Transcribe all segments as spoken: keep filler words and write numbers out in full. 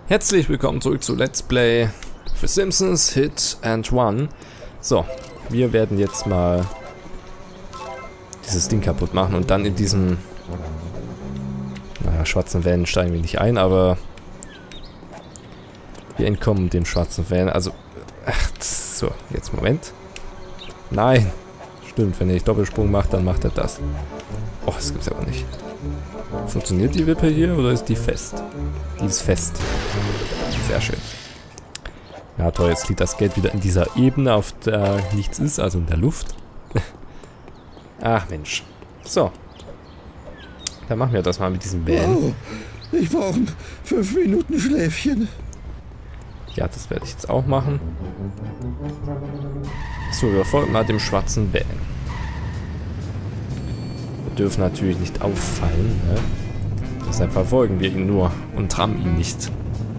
Herzlich willkommen zurück zu Let's Play für Simpsons Hit and Run. So, wir werden jetzt mal dieses Ding kaputt machen und dann in diesem, naja, schwarzen Van steigen wir nicht ein, aber wir entkommen dem schwarzen Van. Also, ach, so, jetzt Moment. Nein, stimmt, wenn ich Doppelsprung mache, dann macht er das. Oh, das gibt's aber nicht. Funktioniert die Wippe hier oder ist die fest? Die ist fest. Sehr schön. Ja toll, jetzt liegt das Geld wieder in dieser Ebene, auf der nichts ist, also in der Luft. Ach Mensch. So. Dann machen wir das mal mit diesem Van. Oh, ich brauche fünf Minuten Schläfchen. Ja, das werde ich jetzt auch machen. So, wir folgen mal dem schwarzen Van. Wir dürfen natürlich nicht auffallen, ne? Deshalb verfolgen wir ihn nur und rammen ihn nicht.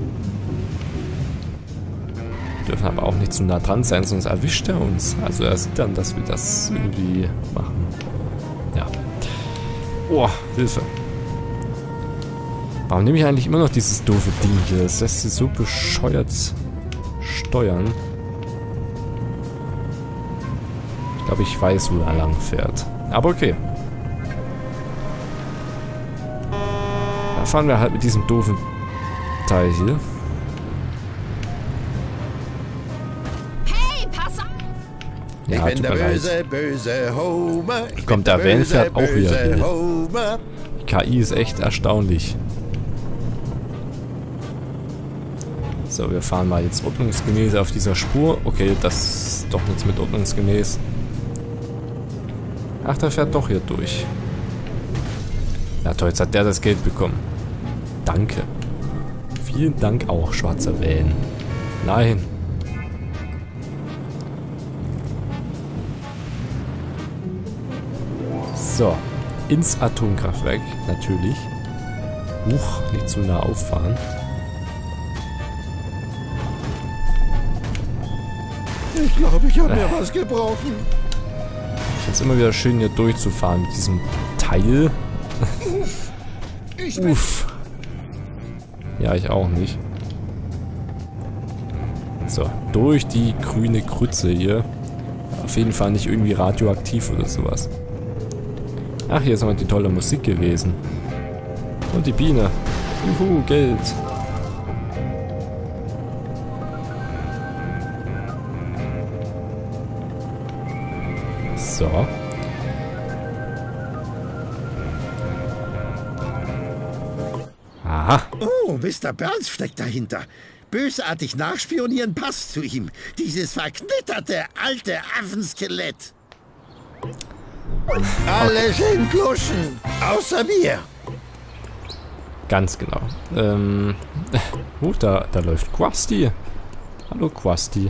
Wir dürfen aber auch nicht zu nah dran sein, sonst erwischt er uns. Also er sieht dann, dass wir das irgendwie machen. Ja. Oh, Hilfe. Warum nehme ich eigentlich immer noch dieses doofe Ding hier? Das lässt sich so bescheuert steuern. Ich glaube, ich weiß, wo er lang fährt. Aber okay. Dann fahren wir halt mit diesem doofen Teil hier. Hey, pass auf! Ja, ich bin tut der mir leid. böse, böse Homer. Ich Kommt, bin der Van böse, fährt auch wieder böse wild. Homer. Die K I ist echt erstaunlich. So, wir fahren mal jetzt ordnungsgemäß auf dieser Spur. Okay, das ist doch nichts mit ordnungsgemäß. Ach, der fährt doch hier durch. Ja toll, jetzt hat der das Geld bekommen. Danke. Vielen Dank auch, schwarzer Van. Nein. So, ins Atomkraftwerk, natürlich. Huch, nicht zu nah auffahren. Ich glaube, ich habe mir was gebrochen. Ich finde es immer wieder schön, hier durchzufahren mit diesem Teil. Ich Uff. Ja, ich auch nicht. So, durch die grüne Krütze hier. Auf jeden Fall nicht irgendwie radioaktiv oder sowas. Ach, hier ist noch die tolle Musik gewesen. Und die Biene. Juhu, Geld. So. Aha. Oh, Mister Burns steckt dahinter. Bösartig nachspionieren passt zu ihm. Dieses verknitterte alte Affenskelett. Alle sind Luschen, außer mir. Ganz genau. Ähm. Oh, da, da läuft Krusty. Hallo Krusty.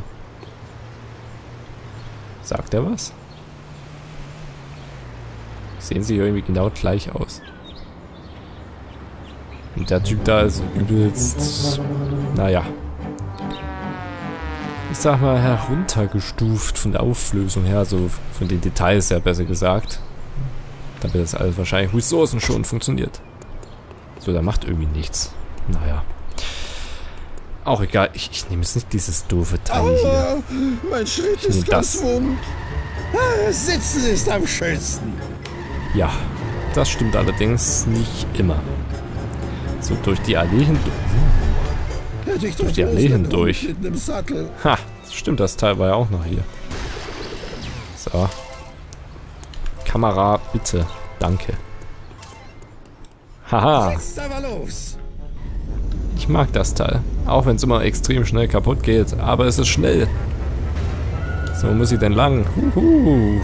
Sagt er was? Sehen sie irgendwie genau gleich aus. Und der Typ da ist übelst, naja, ich sag mal heruntergestuft von der Auflösung her, so von den Details her besser gesagt. Damit das alles wahrscheinlich Ressourcen schon funktioniert. So, der macht irgendwie nichts. Naja. Auch egal, ich, ich nehme jetzt nicht dieses doofe Teil hier. Aua, mein Schritt Ich nehm ist ganz das. wund. Ah, Sitzen ist am schönsten. Ja, das stimmt allerdings nicht immer. So, durch die Allee hindurch. Hätte ich Durch die Allee hindurch. Mit einem Sattel. Ha, stimmt, das Teil war ja auch noch hier. So. Kamera, bitte. Danke. Haha. Jetzt aber los. Ich mag das Teil. Auch wenn es immer extrem schnell kaputt geht. Aber es ist schnell. So, wo muss ich denn lang? Huhu.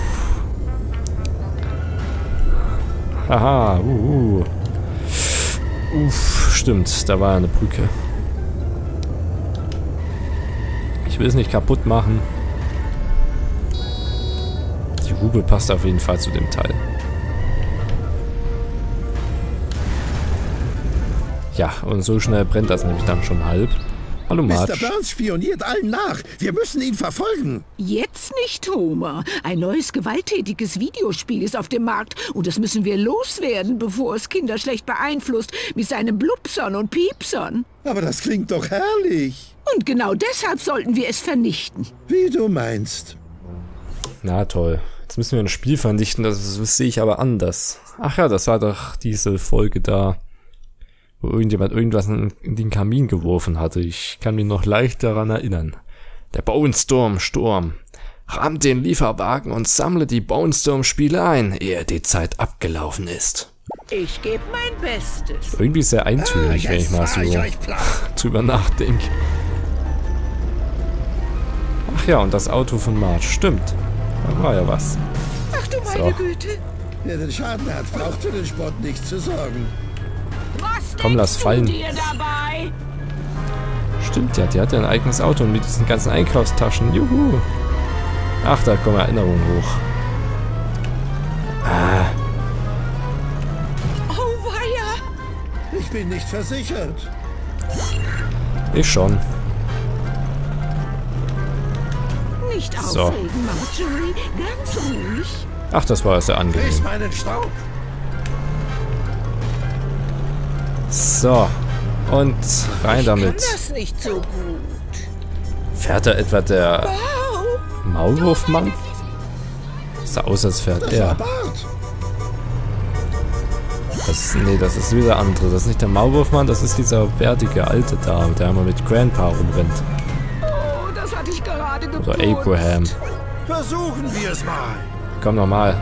Haha, uhu. Uff, stimmt, da war ja eine Brücke. Ich will es nicht kaputt machen. Die Hupe passt auf jeden Fall zu dem Teil. Ja, und so schnell brennt das nämlich dann schon halb. Hallo, Marge. Mister Burns spioniert allen nach. Wir müssen ihn verfolgen. Jetzt nicht, Homer. Ein neues gewalttätiges Videospiel ist auf dem Markt und das müssen wir loswerden, bevor es Kinder schlecht beeinflusst mit seinen Blupsern und Piepsern. Aber das klingt doch herrlich. Und genau deshalb sollten wir es vernichten. Wie du meinst. Na toll. Jetzt müssen wir ein Spiel vernichten, das, das sehe ich aber anders. Ach ja, das war doch diese Folge da, wo irgendjemand irgendwas in, in den Kamin geworfen hatte. Ich kann mich noch leicht daran erinnern. Der Bonestorm-Sturm. Ramm den Lieferwagen und sammle die Bonestorm-Spiele ein, ehe die Zeit abgelaufen ist. Ich gebe mein Bestes. Irgendwie sehr eintönig, Ah, wenn ich mal so ich euch platt. drüber nachdenke. Ach ja, und das Auto von Marge. Stimmt. Da war ja was. Ach du meine So. Güte. Wer den Schaden hat, braucht für den Sport nicht zu sorgen. Was Komm, lass denkst fallen. du dir dabei? Stimmt ja, die hat ja ein eigenes Auto und mit diesen ganzen Einkaufstaschen. Juhu. Ach, da kommen Erinnerungen hoch. Ah, Oh weia. Ich bin nicht versichert. ich schon. Nicht So. aufregen, Marjorie. Ganz ruhig. Ach, das war sehr angenehm. Friss meinen Staub. So. Und rein Ich kann damit. das nicht so gut. Fährt da etwa der Wow. Maulwurfmann? Sah aus, als fährt Das war er. Bart. Das, nee, das ist wieder andere. Das ist nicht der Maulwurfmann, das ist dieser wertige Alte da, der immer mit Grandpa rumrennt. Oh, das hatte ich gerade geputzt. Oder Abraham. Versuchen wir es mal. Komm nochmal.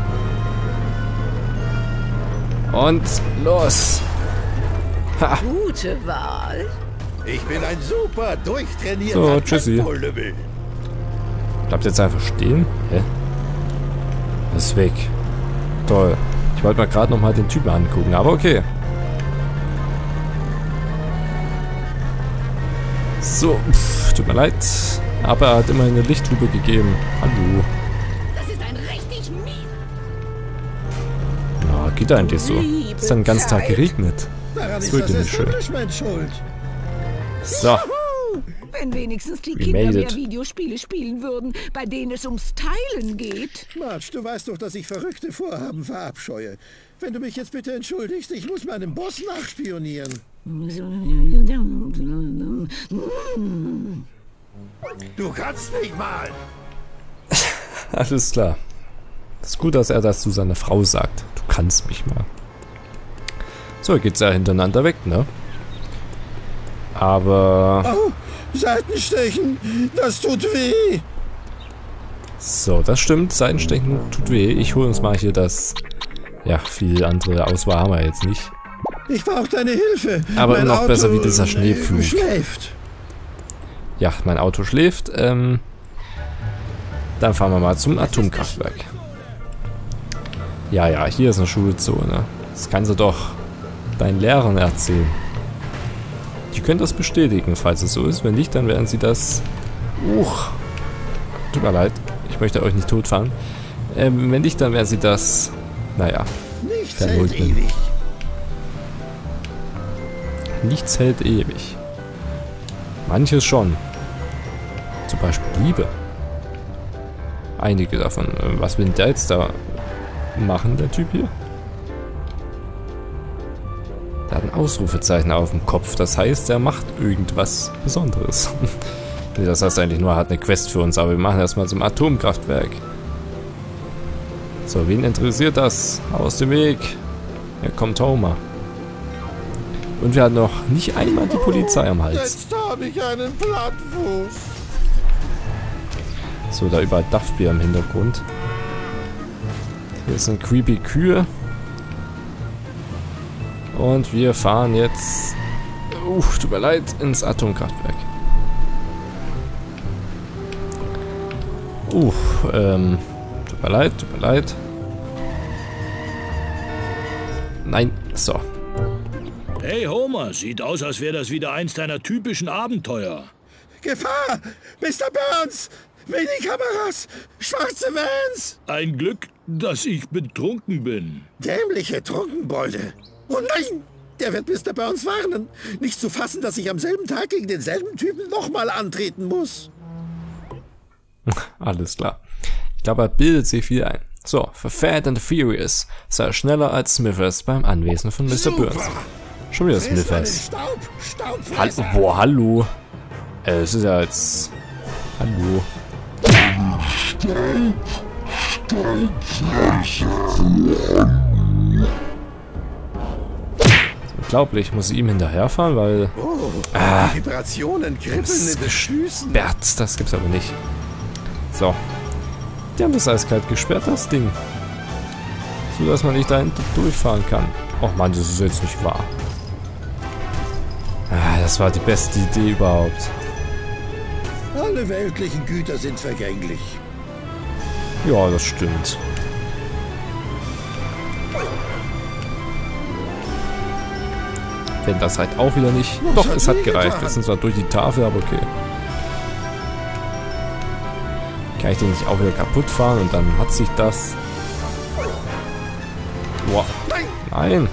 Und los. Ha. Gute Wahl. Ich bin ein super durchtrainierter So, tschüssi. Tempo-Lümmel. Bleibt jetzt einfach stehen? Hä? Das ist weg. Toll. Ich wollte mal gerade nochmal den Typen angucken, aber okay. So, pff, tut mir leid. Aber er hat immerhin eine Lichthupe gegeben. Hallo. Das ist ein richtig mies. Na, geht eigentlich so. Es hat den ganzen Tag geregnet. Daran Das ist wird das ja nicht schön. Establishment schuld. So. Wenn wenigstens die We Kinder made mehr it. Videospiele spielen würden, bei denen es ums Teilen geht. Marge, du weißt doch, dass ich verrückte Vorhaben verabscheue. Wenn du mich jetzt bitte entschuldigst, ich muss meinem Boss nachspionieren. Du kannst mich mal. Alles klar. Ist gut, dass er das zu seiner Frau sagt. Du kannst mich mal. So, geht's ja hintereinander weg, ne? Aber... Au, Seitenstechen, das tut weh. So, das stimmt. Seitenstechen tut weh. Ich hole uns mal hier das... Ja, viel andere Auswahl haben wir jetzt nicht. Ich brauche deine Hilfe. Aber Mein noch Auto, besser wie dieser äh, Schneepflug. schläft. Ja, mein Auto schläft. Ähm, dann fahren wir mal zum Atomkraftwerk. Ja, ja, hier ist eine Schulzone. Das kannst du doch deinen Lehrern erzählen. Die können das bestätigen, falls es so ist. Wenn nicht, dann werden sie das... Uch. Tut mir leid. Ich möchte euch nicht totfahren. Ähm, wenn nicht, dann werden sie das... Naja. Nichts Verleugnen. hält ewig. Nichts hält ewig. Manches schon. Zum Beispiel Liebe. Einige davon. Äh, Was will denn der jetzt da machen, der Typ hier? Der hat ein Ausrufezeichen auf dem Kopf. Das heißt, er macht irgendwas Besonderes. Nee, das heißt eigentlich nur, er hat eine Quest für uns. Aber wir machen erstmal zum Atomkraftwerk. So, wen interessiert das? Aus dem Weg. Hier kommt Homer. Und wir hatten noch nicht einmal die Polizei am Hals. Jetzt habe ich einen Plattfuß. So, da überall Duftbier im Hintergrund. Hier sind creepy Kühe. Und wir fahren jetzt... Uff, tut mir leid, ins Atomkraftwerk. Uff, ähm... Tut mir leid, tut mir leid. Nein, so. Hey Homer, sieht aus, als wäre das wieder eins deiner typischen Abenteuer. Gefahr! Mister Burns! Minikameras! Schwarze Vans! Ein Glück, dass ich betrunken bin. Dämliche Trunkenbolde! Oh nein! Der wird Mister Burns warnen. Nicht zu fassen, dass ich am selben Tag gegen denselben Typen nochmal antreten muss. Alles klar. Ich glaube, er bildet sich viel ein. So, für Fast and Furious sei er schneller als Smithers beim Anwesen von Mister Super. Burns. Schon wieder Friss meinen Smithers. Staub, Staubfresser. Hallo, boah, hallo. Äh, es ist ja jetzt... Hallo. Unglaublich, muss ich ihm hinterherfahren, weil... Oh, Ah. die Vibrationen kribbeln Das in den Füßen. gesperrt, das gibt's aber nicht. So. Die haben das eiskalt gesperrt, das Ding. So, dass man nicht dahin durchfahren kann. Och man, das ist jetzt nicht wahr. Ah, das war die beste Idee überhaupt. Alle weltlichen Güter sind vergänglich. Ja, das stimmt. Wenn das halt auch wieder nicht... Was Doch, hat es hat die gereicht. getan? Wir sind zwar durch die Tafel, aber okay. Kann ich den nicht auch wieder kaputt fahren und dann hat sich das... Boah. Nein! Nein.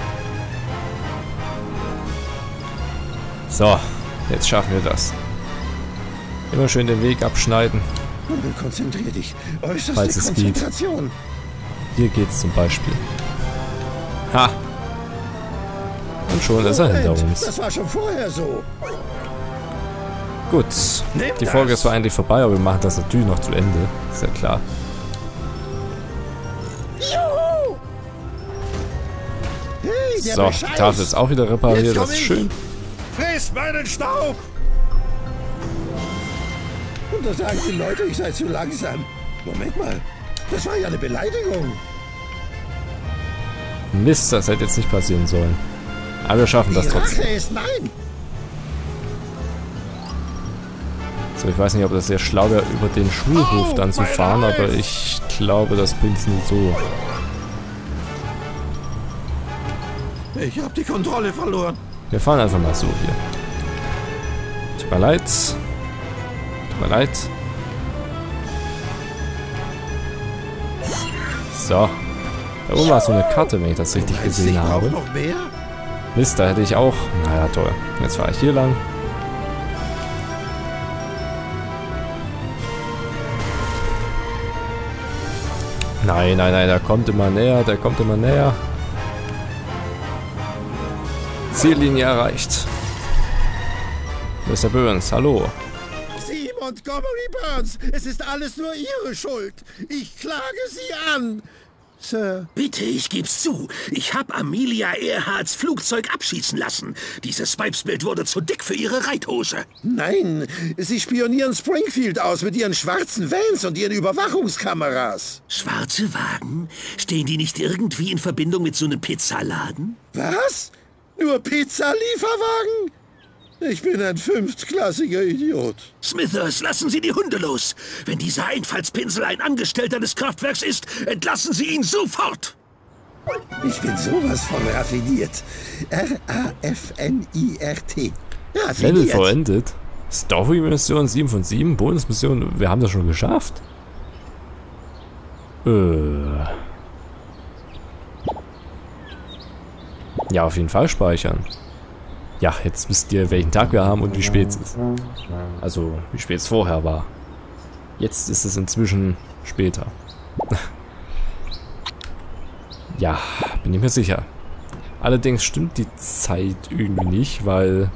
So, jetzt schaffen wir das. Immer schön den Weg abschneiden. Kumpel, konzentrier dich. Äußerste Falls es geht. Konzentration. Hier geht's zum Beispiel. Ha! Und schon ist er hinter Moment, uns. das war schon vorher so. Gut, Nimm die Folge das. ist zwar endlich vorbei, aber wir machen das natürlich noch zu Ende. Ist ja klar. Juhu! Hey, der So, die Bescheid. Tafel ist auch wieder repariert, Jetzt das komm ist ich. schön. Friss meinen Staub! Und da sagen die Leute, ich sei zu langsam. Moment mal, das war ja eine Beleidigung. Mist, das hätte jetzt nicht passieren sollen. Aber wir schaffen das Die trotzdem. Rache ist mein. So, ich weiß nicht, ob das sehr schlau wäre, über den Schulhof dann zu fahren, aber ich glaube, das bringt's nicht so. Ich habe die Kontrolle verloren. Wir fahren einfach mal so hier. Tut mir leid. Tut mir leid. So. Da oben war so eine Karte, wenn ich das richtig Meinst du, gesehen ich brauch habe. noch mehr? Mist, da hätte ich auch... Naja, toll. Jetzt fahre ich hier lang. Nein, nein, nein, der kommt immer näher, der kommt immer näher. Ziellinie erreicht. Mister Burns, hallo. Sie, Montgomery Burns, es ist alles nur Ihre Schuld. Ich klage Sie an. Sir. Bitte, ich geb's zu. Ich hab Amelia Earharts Flugzeug abschießen lassen. Dieses Weibsbild wurde zu dick für ihre Reithose. Nein, Sie spionieren Springfield aus mit Ihren schwarzen Vans und Ihren Überwachungskameras. Schwarze Wagen? Stehen die nicht irgendwie in Verbindung mit so einem Pizzaladen? Was? Nur Pizzalieferwagen? Ich bin ein fünftklassiger Idiot. Smithers, lassen Sie die Hunde los. Wenn dieser Einfallspinsel ein Angestellter des Kraftwerks ist, entlassen Sie ihn sofort. Ich bin sowas von raffiniert. R A F N I R T. Level Raffiniert. vollendet. Story-Mission sieben von sieben. Bonus-Mission. Wir haben das schon geschafft. Äh. Ja, auf jeden Fall speichern. Ja, jetzt wisst ihr, welchen Tag wir haben und wie spät es ist. Also, wie spät es vorher war. Jetzt ist es inzwischen später. Ja, bin ich mir sicher. Allerdings stimmt die Zeit irgendwie nicht, weil...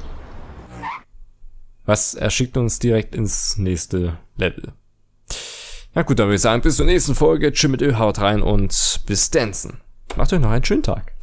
Was? Er schickt uns direkt ins nächste Level. Na gut, dann würde ich sagen, bis zur nächsten Folge. Tschüss mit Ö, haut rein und bis Dancen. Macht euch noch einen schönen Tag.